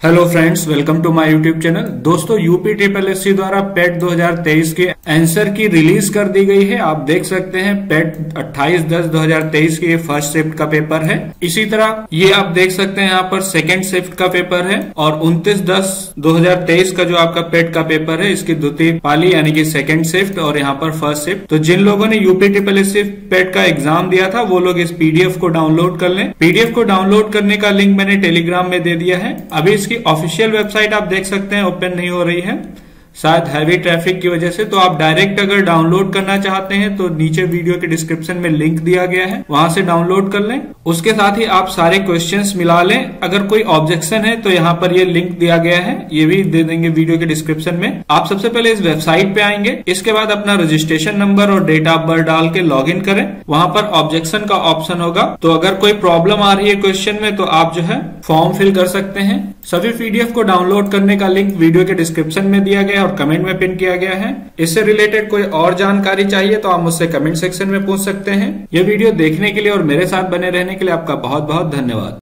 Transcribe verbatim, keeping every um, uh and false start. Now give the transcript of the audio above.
Hello friends, welcome to my YouTube channel. दोस्तों, UP triple S C द्वारा PET दो हज़ार तेईस के आंसर की रिलीज कर दी गई है। आप देख सकते हैं पेट अट्ठाईस दस दो हज़ार तेईस की ये फर्स्ट शिफ्ट का पेपर है। इसी तरह ये आप देख सकते हैं यहाँ पर सेकेंड शिफ्ट का पेपर है और उनतीस दस दो हज़ार तेईस का जो आपका पेट का पेपर है इसकी द्वितीय पाली यानी कि सेकेंड शिफ्ट और यहाँ पर फर्स्ट शिफ्ट। तो जिन लोगों ने UP triple S C PET का एग्जाम दिया था वो लोग इस पीडीएफ को डाउनलोड कर लें। पीडीएफ को डाउनलोड करने का लिंक मैंने टेलीग्राम में दे दिया है। अभी इसकी ऑफिशियल वेबसाइट आप देख सकते हैं ओपन नहीं हो रही है, शायद हैवी ट्रैफिक की वजह से। तो आप डायरेक्ट अगर डाउनलोड करना चाहते हैं तो नीचे वीडियो के डिस्क्रिप्शन में लिंक दिया गया है, वहां से डाउनलोड कर लें। उसके साथ ही आप सारे क्वेश्चंस मिला लें। अगर कोई ऑब्जेक्शन है तो यहाँ पर ये लिंक दिया गया है, ये भी दे देंगे वीडियो के डिस्क्रिप्शन में। आप सबसे पहले इस वेबसाइट पे आएंगे, इसके बाद अपना रजिस्ट्रेशन नंबर और डेट ऑफ बर्थ डाल के लॉग इन करें। वहां पर ऑब्जेक्शन का ऑप्शन होगा, तो अगर कोई प्रॉब्लम आ रही है क्वेश्चन में तो आप जो है फॉर्म फिल कर सकते हैं। सभी पीडीएफ को डाउनलोड करने का लिंक वीडियो के डिस्क्रिप्शन में दिया गया और कमेंट में पिन किया गया है। इससे रिलेटेड कोई और जानकारी चाहिए तो आप मुझसे कमेंट सेक्शन में पूछ सकते हैं। यह वीडियो देखने के लिए और मेरे साथ बने रहने के लिए आपका बहुत बहुत धन्यवाद।